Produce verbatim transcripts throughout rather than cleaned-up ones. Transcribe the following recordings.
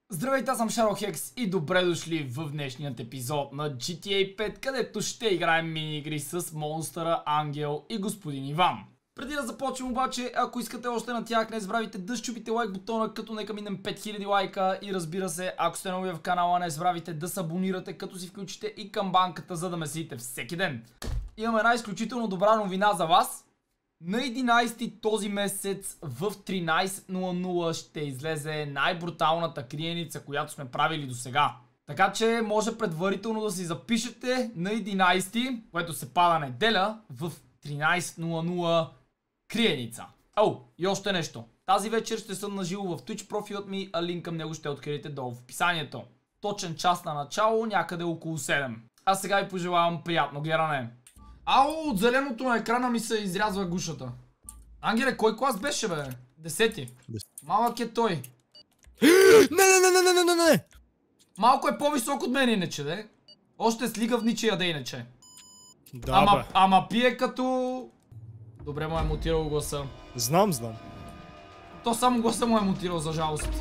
Здравейте, аз съм Шарлокс и добре дошли в днешният епизод на джи ти ей пет, където ще играем мини-игри с монстъра, Ангел и господин Иван. Преди да започнем обаче, ако искате още на тях, не забравяйте да щупите лайк бутона, като нека минем пет хиляди лайка и разбира се, ако сте нови в канала, не забравяйте да се абонирате, като си включите и камбанката, за да ме следите всеки ден. Имаме една изключително добра новина за вас. На единайсети този месец в тринайсет нула нула ще излезе най-бруталната криеница, която сме правили до сега. Така че може предварително да си запишете на единайсети, което се пада неделя, в тринайсет нула нула криеница. О, и още нещо. Тази вечер ще съм наживо в Twitch профилът ми, а линк към него ще откриете долу в описанието. Точен час на начало, някъде около седем. А сега ви пожелавам приятно гледане. Ау, от зеленото на екрана ми се изрязва гушата. Ангеле, кой клас беше, бе? Десети. Малък е той. Не, не, не, не, не, не, не. Малко е по-висок от мен иначе, де. Още с лига в ничия да иначе. Да, ама, бе. ама пие като... Добре му е мутирал гласа. Знам, знам. То само гласа му е мутирал, за жалост.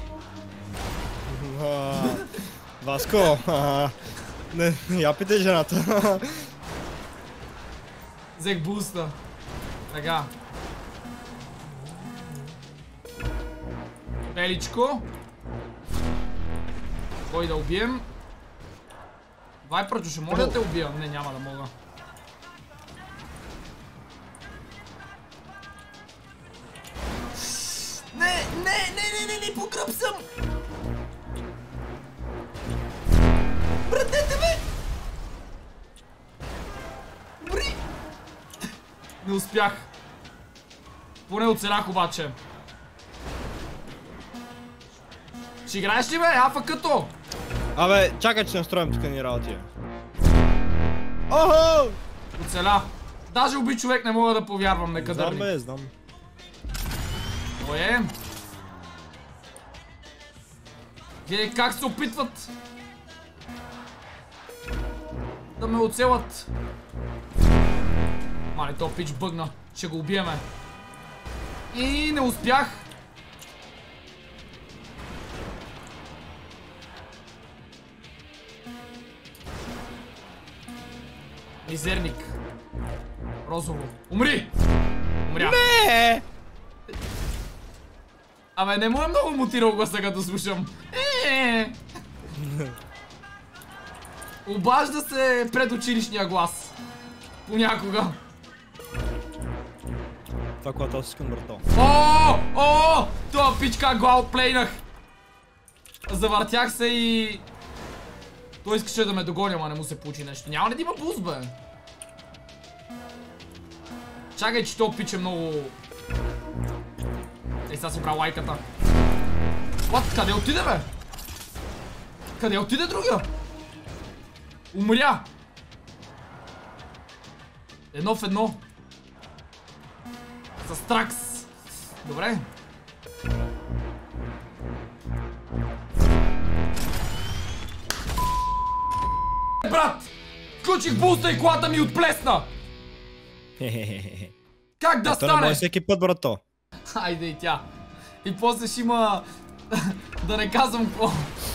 А, Васко, а, не, я питай жената. Взех буста. Така. Беличко. Кой да убием? Вайпърчо, ще мога да те убия? Не, няма да мога. Не, не, не, не, не, не, по гръб съм! Братете ме! Бри! Не успях. Поне оцелях обаче. Ще играеш ли, бе? Афа като? Абе, чакай, че настроим тук ни работи. Охо! Оцеля. Даже уби човек не мога да повярвам, нека да. Знам, бе, знам. Кой е? Гледай как се опитват да ме оцелят. Мале, то пич бъгна. Ще го убиеме. И не успях. Мизерник. Розово. Умри! Умря. Не! Абе, не му е много мутирал гласа, като слушам. Е. Обажда се предучилищния глас. Понякога. Това, което аз искам, брато. О, о, това пич как го аутплейнах. Завъртях се и... Той искаше да ме догоня, ама не му се получи нещо. Няма ли да има буст, бе? Чакай, че това пич е много... Ей, сега си правя лайката. What? Къде отиде, бе? Къде отиде другия? Умря! Едно в едно. С тракс. Добре. Брат! Включих буста и колата ми отплесна! Хе-хе-хе. Как да Ето не стане? може всеки път, брато. Хайде и тя. И после ще има... да не казвам какво.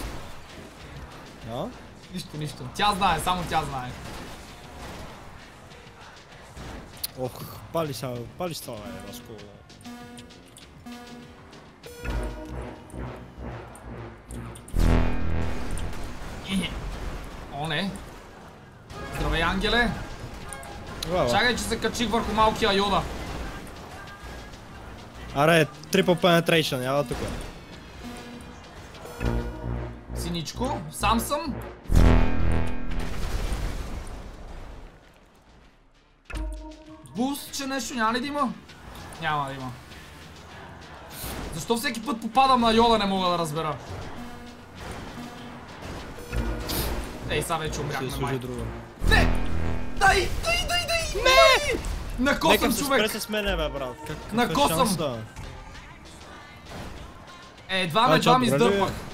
А? Нищо, нищо. Тя знае, само тя знае. Ох, пали са, пали са, бе, Васко. О, не. Здравей, Ангеле. Браво. Чакай, че се качих върху малкия Йода. Аре, triple penetration, ява тук. Синичко, сам съм. Буст, че нещо няма ли да има? Няма да има. Защо всеки път попадам на Йода, не мога да разбера. Ей, сега вече умряхме, Ще май. служи друго. Не! Дай, дай, дай, дай! Не! На косъм, Нека се човек! спре с мене, бе, брат. Как, На какъв е косъм. шанса? Е, едва ме, А, едва ми чак, добре ли? издърпах.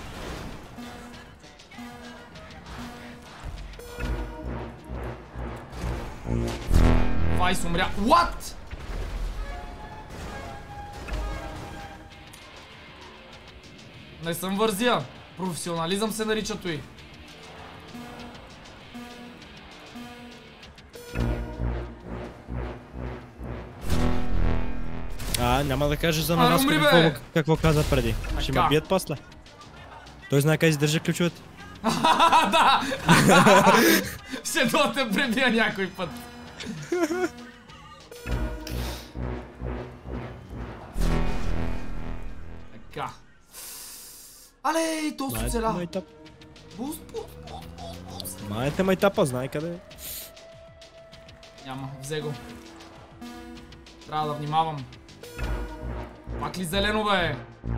Вайс умря. What? Не съм вързия. Професионализъм се нарича той. А, няма да кажеш за А, Нанаско умри, какво, бе! какво каза преди. Ще ме Така. бият после. Той знае как издържа ключовете. Да! Ще да те пребия някой път. Така. Але, то се Знаете оцеля. майтап. Буст, буст, буст, буст, буст. Знаете майтапа, знае къде е. Няма, взе го. Трябва да внимавам. Пак ли зелено, бе?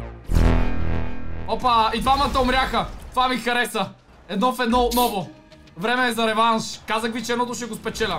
Опа, и двамата умряха. Това ми хареса. Едно в едно отново. Време е за реванш. Казах ви, че едното ще го спечеля.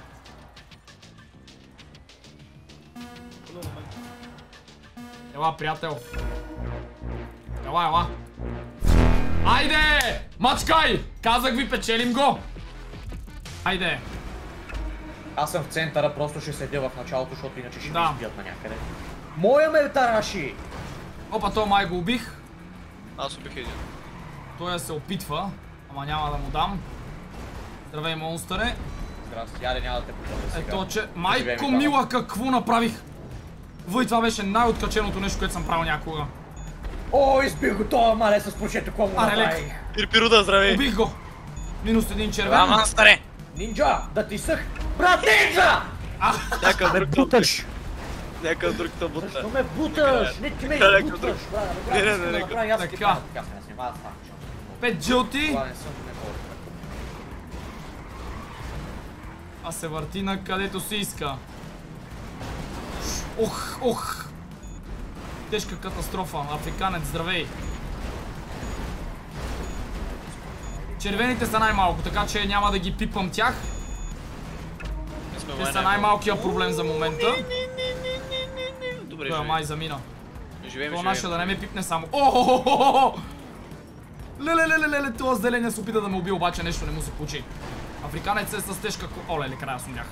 Ела, приятел. Ела, ела. Айде! Мачкай! Казах ви, печелим го. Айде. Аз съм в центъра, просто ще седя в началото, защото иначе ще Да. ми избият на някъде. Моя ме тараши! Опа, той май го убих. Аз убих един. Той се опитва, ама няма да му дам. Здравей, монстъре. Здрасти, яде няма да те потърля сега. Ето, че... Живее Майко ми мила, какво направих? Въй, това беше най-откаченото нещо, което съм правил някога. О, избих го това мале с прочето, какво му Аре, лек. направих. Пирпируда, здравей! Убих го. Минус един червен. Ама, старе! Нинджа, да ти съх! Брат, нинджа! Някакъв Ме друг буташ! Някакъв друг те бута. Защо ме буташ? Не ти ме Леко буташ, друг. брат. Не, не, Брат, не, искам да леко. направя, аз ти Така. правя така, се не снимава това. Пет жълти. Това не съм, не мога. А се върти на където си иска. Ох, ох. Тежка катастрофа. Африканец, здравей. Червените са най-малко, така че няма да ги пипам тях. Те са най-малкият проблем за момента. Добре, Той живей. май замина. Живеем, Това живеем. наша да не ме пипне само. О-хо-хо-хо-хо! Леле, леле, леле, това зеления се опита да ме уби, обаче нещо не му се получи. Африканец е с тежка ко... О, леле, края сумях.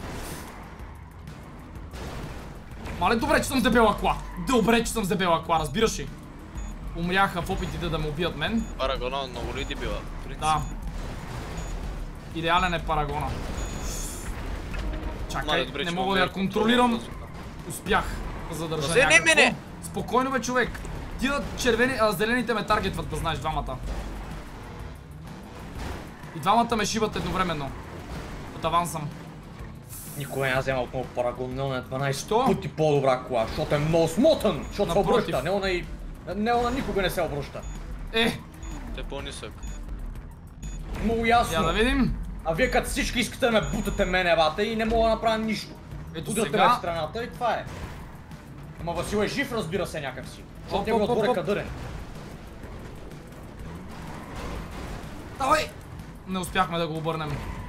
Мале, добре, че съм с дебела кола. Добре, че съм с дебела кола, разбираш ли? Умряха в опитите да ме убият мен. Парагона много ли ти била? Да. Идеален е парагона. Чакай, Мале, добре, не че мога имам да я мер контролирам. контрол. Успях да задържа Да се не някакво. мене! Спокойно бе, човек. Тия червени, а, зелените ме таргетват, да знаеш, двамата. И двамата ме шибат едновременно. От аван съм. Никога не взема отново парагон, не е дванайсет Що? пъти по-добра кола, защото е много смотан, защото се Напротив. обръща, не она и... Не она никога не се обръща. Е, Те е по-нисък. Много ясно. я да видим. А вие като всички искате да ме бутате мене, бата, и не мога да направя нищо. Ето Будете сега. ме в страната и това е. Ама Васил е жив, разбира се, някак си. Защото Оп, неговият оп, отбор оп, е оп. кадърен. Давай! Не успяхме да го обърнем.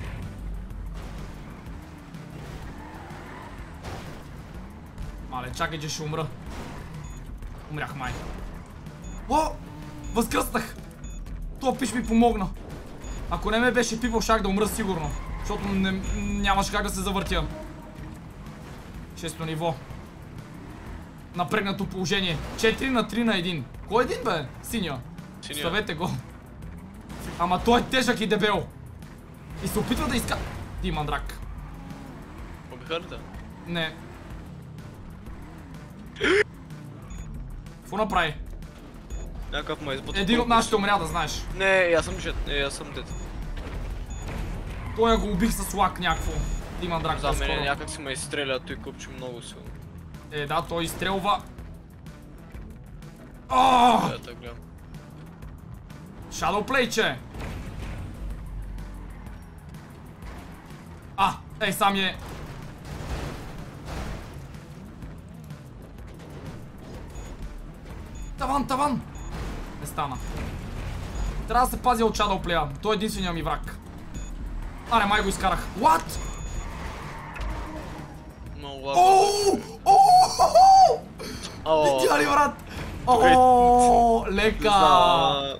Мале, чакай, че ще умра. Умрях май. О! Възкръснах! То пиш ми помогна. Ако не ме беше пипал, щях да умра сигурно. Защото не, нямаш как да се завъртя. Шесто ниво. Напрегнато положение. четири на три на един. Кой един бе? Синя. Синя. Ставете го. Ама той е тежък и дебел. И се опитва да иска... Ти мандрак. Убиха ли те? Не. Какво направи? Някакъв ме избута. Един от нашите умря, да знаеш. Не, аз съм жет. Не, аз съм дет. Той я го убих с лак някакво. Ти мандрак За мен по-скоро. някак си ме изстреля, той купчи много силно. Е, да, той изстрелва. Оооо! Да, да гледам. Shadowplay, А, ей, сам е. Таван, таван! Не стана. Трябва да се пазя от Shadowplay. Той е единствения ми враг. Аре, май го изкарах. What? Много лапа. Ооо! Ооо! О, Видя ли, брат? Ооо! Лека! знам,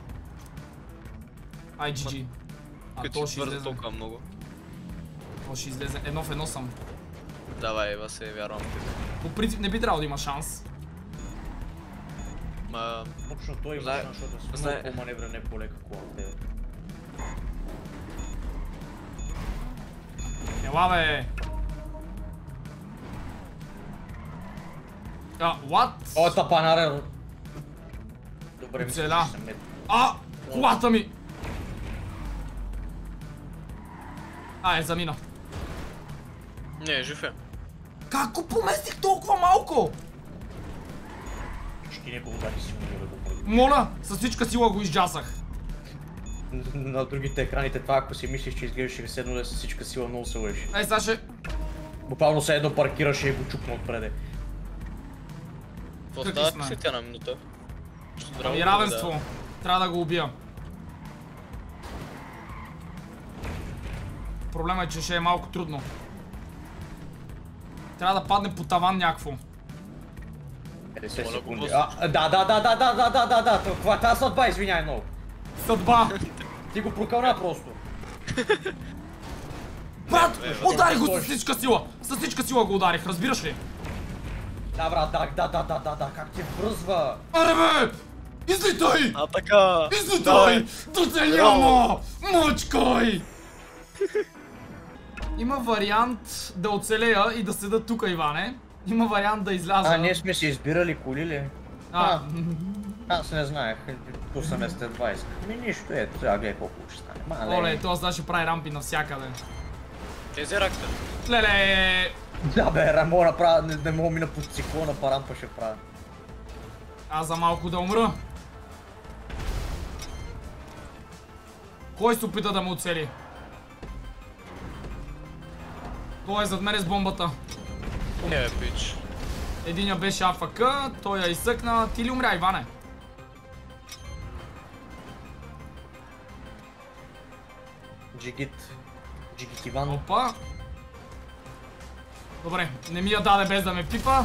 Ай, джи джи. А като то си ще бърза излезе. толкова много. То ще излезе. Едно в едно съм. Давай, Ева се, вярвам в тебе. По принцип не би трябвало да има шанс. Ма... Точно той има Знае- шанс, защото е знае- много по-маневрен, не по-лека кола от тебе. Ела бе! А, what? О, е тапанарен! Добре, мисля, Оцеля. че съм мет. А! Колата ми! А, е, замина. Не, жив е. Как го поместих толкова малко? Ще не го удари силно да го прави. Моля, с всичка сила го изджасах. На другите екраните това, ако си мислиш, че изглеждаше седно да е с всичка сила, много се лъжи. Ей, сега ще... Буквално се едно паркираше и го чукна отпреде. Какво Какви става сме? си тя на минута? Ще здраво Ами да равенство. Трябва да го убия. Проблема е, че ще е малко трудно. Трябва да падне по таван някакво. петдесет Моля го секунди. просто. А, да, да, да, да, да, да, да, да, да, това е тази съдба, извиняй много. Съдба! Ти го прокълна просто. Брат! Не, не, Ударих го не, с всичка сила! С всичка сила го ударих, разбираш ли? Да, брат, да, да, да, да, да, да, как ти връзва. Аре бе! Излитай! А така! Излитай! Да те няма! Мъчкай! Има вариант да оцелея и да седа тук, Иване. Има вариант да изляза. А, ние сме си избирали коли ли? А, Аз не знаех, пуснаме сте двайсет. Ми нищо е, трябва да гледай колко ще стане. Мале. оле, този сега ще прави рампи навсякъде. Тези ракта. Леле! Да бе, не мога да направя, не, не мога мина под циклона, парампа ще правя. Аз за малко да умра. Кой се опита да ме оцели? Той е зад мене с бомбата. Не бе, пич. Единя беше АФК, той я изсъкна. Ти ли умря, Иване? Джигит. Джигит Иван. Опа. Добре, не ми я даде без да ме пипа.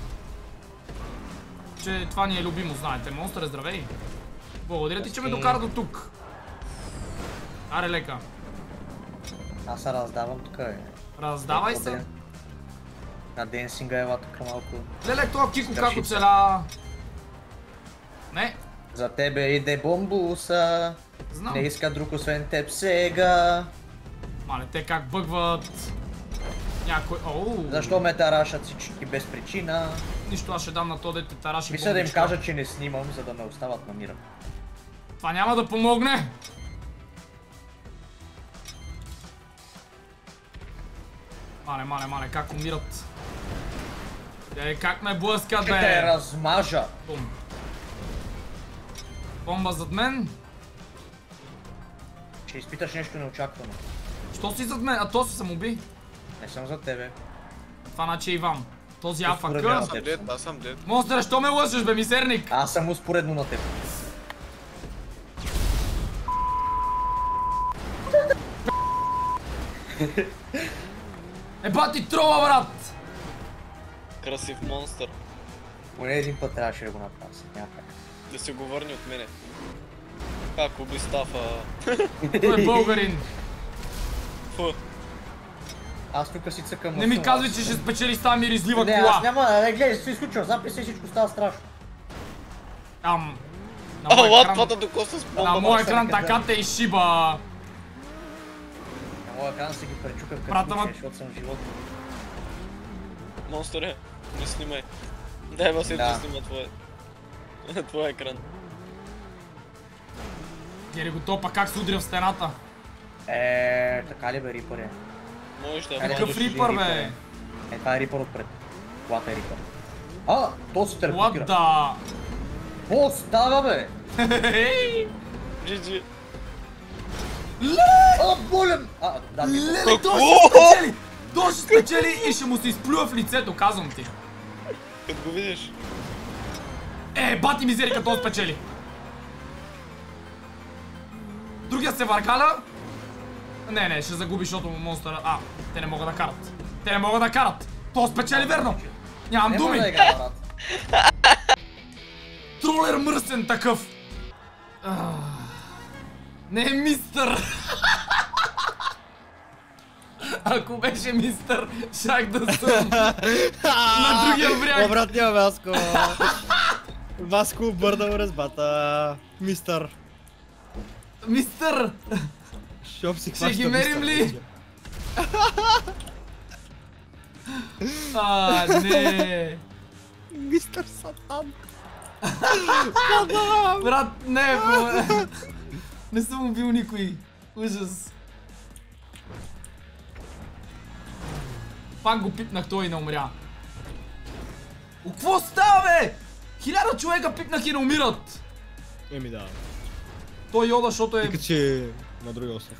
Че това ни е любимо, знаете. Монстър, здравей. Благодаря ти, че ме докара до тук. Аре, лека. Аз се раздавам тук, е. Раздавай се. На денсинга ела тук малко. Леле, това Кико как Държи се. оцеля. Не, За тебе иде бомбуса. знам. Не иска друг освен теб сега. Мале, те как бъгват. Някой... Оу, Защо ме тарашат всички без причина? нищо, аз ще дам на то дете тараши Мисля да им бомбичка. кажа, че не снимам, за да ме остават на мира. Това няма да помогне. Мале, мале, мале, как умират. Ей, как ме блъскат, Ще те бе. размажа! Бум. Бомба зад мен. Ще изпиташ нещо неочаквано. Що си зад мен? А то си съм уби. Не съм за тебе. Това значи е Иван. Този Според АФК. мен. Аз съм дед, аз съм дед. Монстър, що ме лъжеш, бе, мисерник? Аз съм успоредно на теб. Еба ти трола, брат! Красив монстър. Поне един път трябваше да го направя след някак. Да се го върне от мене. Как уби Стафа. Той е българин. Фу. Аз тук си цъкам. Не ми казвай, че ще спечели с тази миризлива Не, аз кола. няма, не гледай, се изключвам, записа и всичко става страшно. Ам. На А, мой лад, екран, пата докосна с на бомба. мой маса екран някъде. така те изшиба. На моя екран си ги пречукам Брат, като ама- случай, защото съм живот. Монстъре, не снимай. Дай ма се Да. да снима твоя. Твоя екран. Гери го топа как се удря в стената. Е, така ли бе, Рипър е? Можеш да Къде Какъв дошли Рипър, Рипър, бе? е? Е, това е Рипър отпред. Колата е Рипър. А, то се What телепортира. the... Какво става, бе? Хей! джи джи. А, болен! А, да, Рипър. Леле, той ще спечели! Той ще спечели и ще му се изплюва в лицето, казвам ти. Като го видиш. Е, бати мизери като он спечели. Другия се въркаля. Не, не, ще загуби, защото монстъра... А, те не могат да карат. Те не могат да карат. То спечели верно. Нямам Не думи. може да играе, брат. Тролер мръсен такъв. Ах. Не е мистър. Ако беше мистър, щях да съм на другия бряг. Обратния мяско. Васко бърда резбата. Мистър. Мистър! Шоп си Ще ги мерим ли? А, не! Мистър Сатан. Брат, не, бе. Не съм убил никой. Ужас. Пак го пипнах, той и не умря. О, какво става, бе? Хиляда човека пипнах и не умират. Еми да. Той йода, защото е... Тика че на другия остров.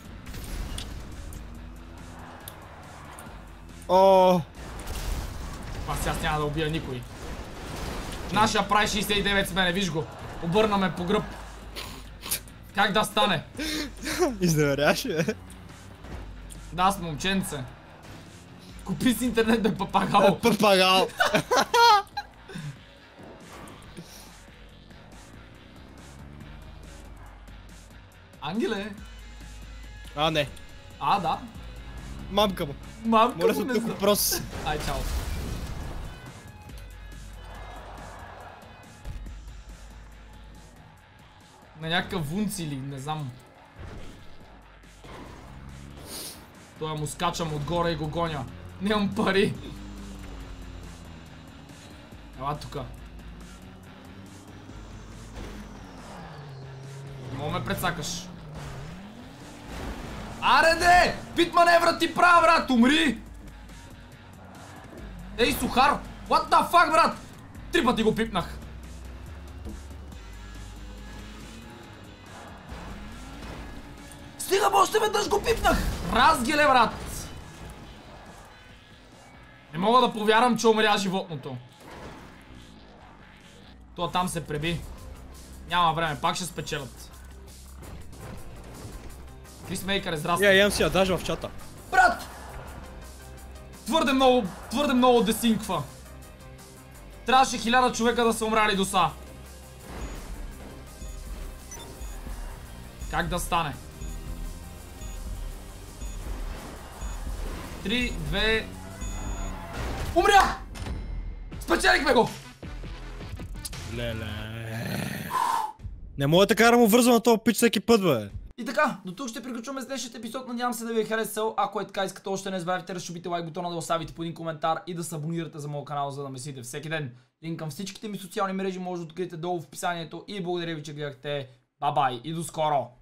О, Аз аз няма да убия никой. Нашия прави шейсет и девет с мене, виж го. Обърна ме по гръб. Как да стане? изневеряваш, бе. Да, аз момченце. Купи си интернет, бе, папагал. Папагал. Ангеле. А, не. А, да. Мамка му. Мамка Моля му се не тук знам. въпрос. Ай, чао. На някакъв вунц или не знам. Той му скачам отгоре и го гоня. Нямам пари. Ела тука. Мога ме прецакаш. Аре де! Пит маневра ти права, брат! Умри! Ей, сухар! What the fuck, брат? Три пъти го пипнах. Стига, още веднъж го пипнах! Разгеле, брат! Не мога да повярвам, че умря животното. Това там се преби. Няма време, пак ще спечелят. Крисмейкър е здрасти. Я, ям си я даже в чата. Брат! Твърде много, твърде много десинква. Трябваше хиляда човека да са умрали до са. Как да стане? Три, две... Умря! Спечелихме го! Леле. Не мога така да му върза на този пич всеки път, бе. И така, до тук ще приключваме с днешният епизод. Надявам се да ви е харесал. Ако е така, искате още не забравяйте да разшибите лайк бутона, да оставите по един коментар и да се абонирате за моят канал, за да ме следите всеки ден. Линк към всичките ми социални мрежи може да откриете долу в описанието. И благодаря ви, че гледахте. Бай-бай и до скоро!